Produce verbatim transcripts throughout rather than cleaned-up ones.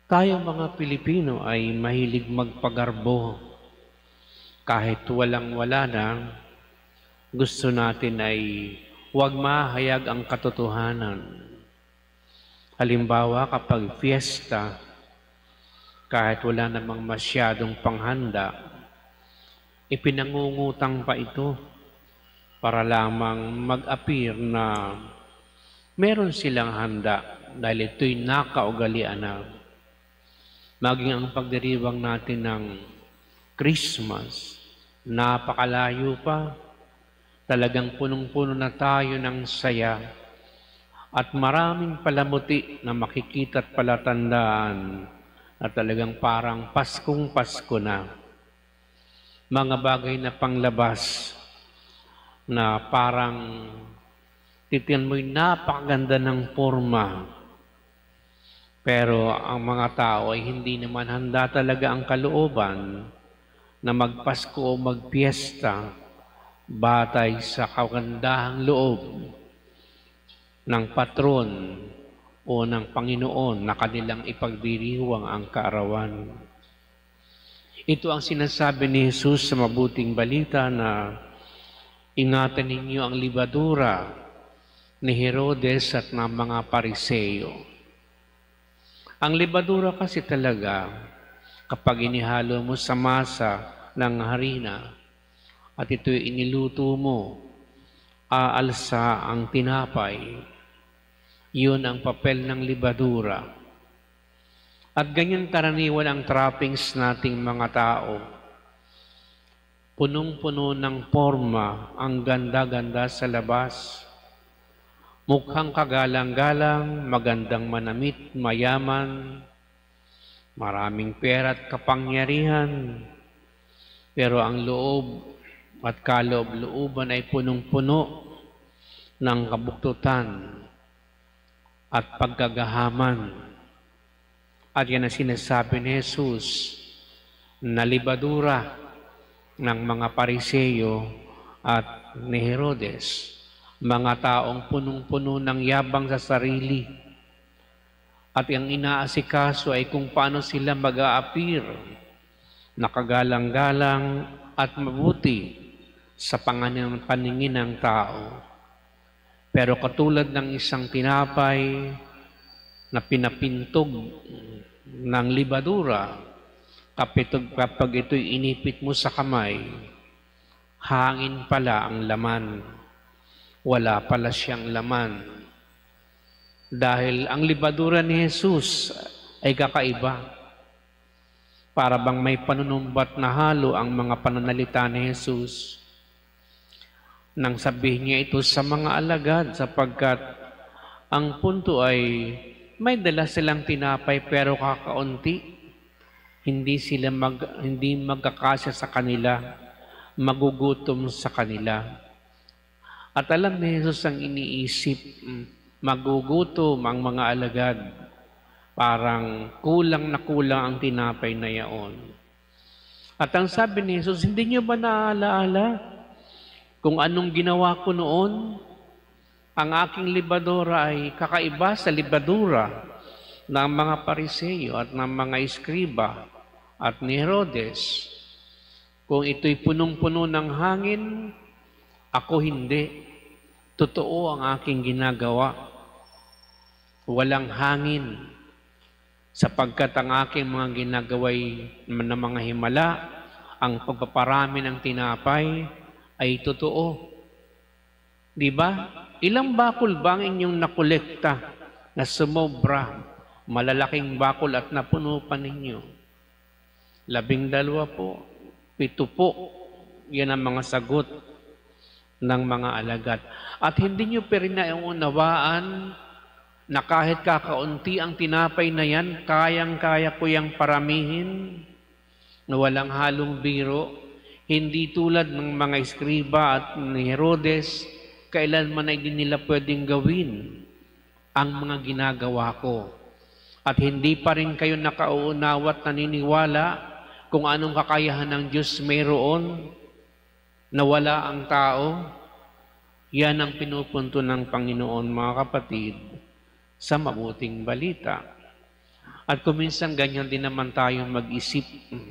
Tayo mga Pilipino ay mahilig magpagarbo. Kahit walang-wala na, gusto natin ay huwag mahayag ang katotohanan. Halimbawa, kapag fiesta, kahit wala namang masyadong panghanda, ipinangungutang pa ito para lamang mag-appear na meron silang handa dahil ito'y nakaugalian na. Maging ang pagdiriwang natin ng Christmas, napakalayo pa, talagang punong-puno na tayo ng saya at maraming palamuti na makikita at palatandaan na talagang parang Paskong Pasko na. Mga bagay na panglabas na parang titiyan mo'y napakaganda ng forma. Pero ang mga tao ay hindi naman handa talaga ang kalooban na magpasko o magpiesta batay sa kagandahang loob ng patron o ng Panginoon na kanilang ipagdiriwang ang kaarawan. Ito ang sinasabi ni Jesus sa mabuting balita na ingatan ninyo ang libadura ni Herodes at ng mga Pariseo. Ang libadura kasi talaga, kapag inihalo mo sa masa ng harina at ito'y iniluto mo, aalsa ang tinapay. Yun ang papel ng libadura. At ganyan karaniwan ang trappings nating mga tao. Punong-puno ng forma, ang ganda-ganda sa labas. Mukhang kagalang-galang, magandang manamit, mayaman, maraming pera at kapangyarihan. Pero ang loob at kaloob-looban ay punong-puno ng kabuktutan at pagkagahaman. At yan ang sinasabi ni Jesus na libadura ng mga Pariseo at ni Herodes. Mga taong punong-puno ng yabang sa sarili. At ang inaasikaso ay kung paano sila mag-a-appear, nakagalang-galang at mabuti sa paningin ng tao. Pero katulad ng isang tinapay na pinapintog ng libadura, kapag ito'y inipit mo sa kamay, hangin pala ang laman. Wala pala siyang laman. Dahil ang libadura ni Jesus ay kakaiba. Para bang may panunumbat na halo ang mga pananalita ni Jesus. Nang sabihin niya ito sa mga alagad sapagkat ang punto ay may dala silang tinapay pero kakaunti. Hindi sila mag, hindi magkakasya sa kanila, magugutom sa kanila. At alam ni Jesus ang iniisip, magugutom ang mga alagad. Parang kulang na kulang ang tinapay na yaon. At ang sabi ni Jesus, hindi niyo ba naalaala kung anong ginawa ko noon? Ang aking libadura ay kakaiba sa libadura ng mga Pariseo at ng mga Eskriba at ni Herodes. Kung ito'y punong-puno ng hangin, ako hindi. Totoo ang aking ginagawa. Walang hangin. Sapagkat ang aking mga ginagaway na mga himala, ang pagpaparami ng tinapay ay totoo. Di ba? Ilang bakul ba ang inyong nakolekta na sumobra, malalaking bakul at napuno pa ninyo? Labing dalawa po, pito po. Yan ang mga sagot ng mga alagad. At hindi nyo pa rin naunawaan na kahit kakaunti ang tinapay na yan, kayang-kaya ko yang paramihin na walang halong biro, hindi tulad ng mga Eskriba at ni Herodes, kailanman ay di nila pwedeng gawin ang mga ginagawa ko. At hindi pa rin kayo nakauunawa at naniniwala kung anong kakayahan ng Diyos mayroon na wala ang tao. Yan ang pinupunto ng Panginoon, mga kapatid, sa mabuting balita. At kuminsan ganyan din naman tayo mag-isip.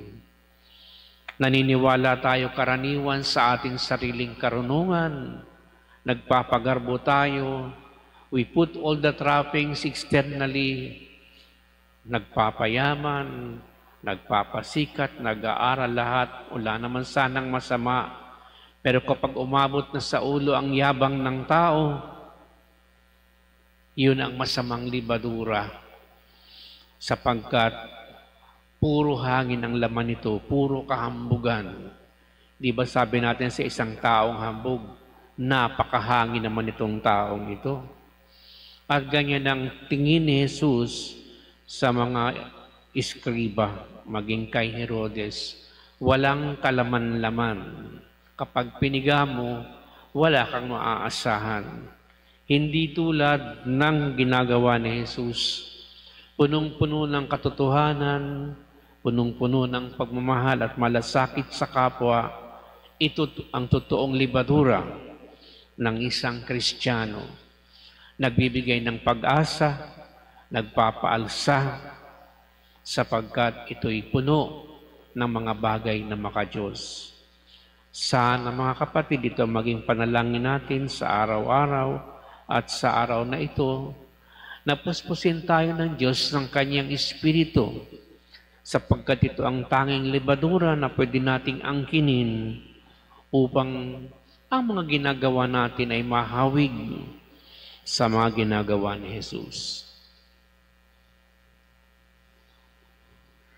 Naniniwala tayo karaniwan sa ating sariling karunungan. Nagpapagarbo tayo. We put all the trappings externally. Nagpapayaman, nagpapasikat, nag-aaral lahat. Wala naman sanang masama. Pero kapag umabot na sa ulo ang yabang ng tao, yun ang masamang libadura. Sapagkat puro hangin ang laman nito, puro kahambugan. Di ba sabi natin sa isang taong hambog, napakahangin naman itong taong ito. At ganyan ang tingin ni Jesus sa mga iskriba, maging kay Herodes, walang kalaman-laman. Kapag piniga mo, wala kang maaasahan. Hindi tulad ng ginagawa ni Jesus. Punong-puno ng katotohanan, punong-puno ng pagmamahal at malasakit sa kapwa. Ito ang totoong libadura ng isang Kristiyano. Nagbibigay ng pag-asa, nagpapaalsa, sapagkat ito'y puno ng mga bagay na makadiyos. Sana mga kapatid, ito maging panalangin natin sa araw-araw at sa araw na ito, napuspusin tayo ng Diyos ng Kanyang Espiritu, sapagkat ito ang tanging libadura na pwede nating angkinin upang ang mga ginagawa natin ay mahawig sa mga ginagawa ni Jesus.